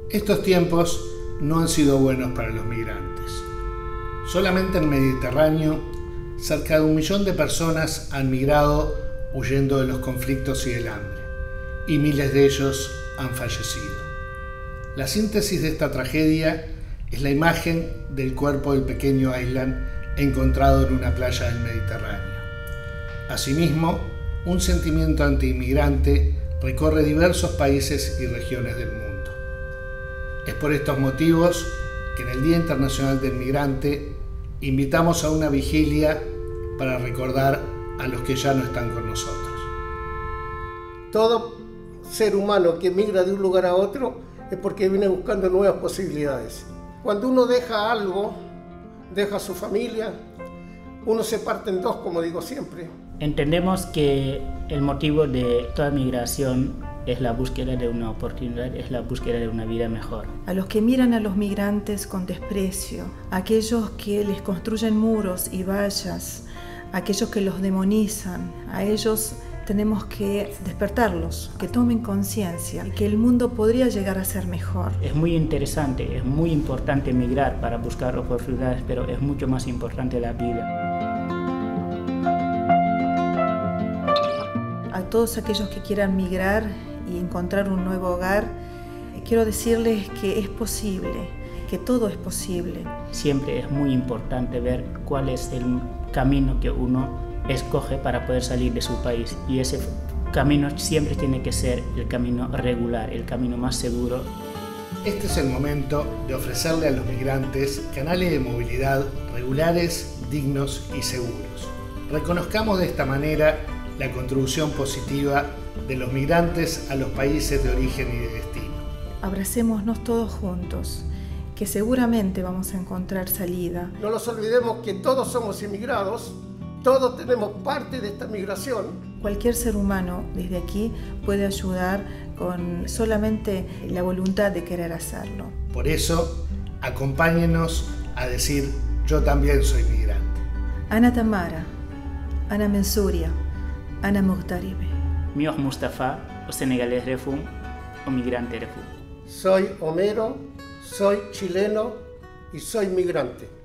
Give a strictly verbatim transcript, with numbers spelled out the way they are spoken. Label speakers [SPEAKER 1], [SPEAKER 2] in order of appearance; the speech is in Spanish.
[SPEAKER 1] Estos tiempos no han sido buenos para los migrantes. Solamente en el Mediterráneo, cerca de un millón de personas han migrado huyendo de los conflictos y del hambre, y miles de ellos han fallecido. La síntesis de esta tragedia es la imagen del cuerpo del pequeño Aylan encontrado en una playa del Mediterráneo. Asimismo, un sentimiento antiinmigrante recorre diversos países y regiones del mundo. Es por estos motivos que en el Día Internacional del Migrante invitamos a una vigilia para recordar a los que ya no están con nosotros.
[SPEAKER 2] Todo ser humano que migra de un lugar a otro es porque viene buscando nuevas posibilidades. Cuando uno deja algo, deja a su familia, uno se parte en dos, como digo siempre.
[SPEAKER 3] Entendemos que el motivo de toda migración es la búsqueda de una oportunidad, es la búsqueda de una vida mejor.
[SPEAKER 4] A los que miran a los migrantes con desprecio, a aquellos que les construyen muros y vallas, a aquellos que los demonizan, a ellos tenemos que despertarlos, que tomen conciencia, que el mundo podría llegar a ser mejor.
[SPEAKER 3] Es muy interesante, es muy importante migrar para buscar oportunidades, pero es mucho más importante la vida.
[SPEAKER 4] A todos aquellos que quieran migrar y encontrar un nuevo hogar, quiero decirles que es posible, que todo es posible.
[SPEAKER 3] Siempre es muy importante ver cuál es el camino que uno escoge para poder salir de su país, y ese camino siempre tiene que ser el camino regular, el camino más seguro.
[SPEAKER 1] Este es el momento de ofrecerle a los migrantes canales de movilidad regulares, dignos y seguros. Reconozcamos de esta manera la contribución positiva de los migrantes a los países de origen y de destino.
[SPEAKER 4] Abracémonos todos juntos, que seguramente vamos a encontrar salida.
[SPEAKER 2] No nos olvidemos que todos somos inmigrados, todos tenemos parte de esta migración.
[SPEAKER 4] Cualquier ser humano desde aquí puede ayudar con solamente la voluntad de querer hacerlo.
[SPEAKER 1] Por eso, acompáñenos a decir: yo también soy migrante.
[SPEAKER 4] Ana Tamara, Ana Mensuria, Ana Muhtaribe.
[SPEAKER 3] Mio Mustafa, o senegalés refum, o migrante refum.
[SPEAKER 2] Soy Homero, soy chileno y soy migrante.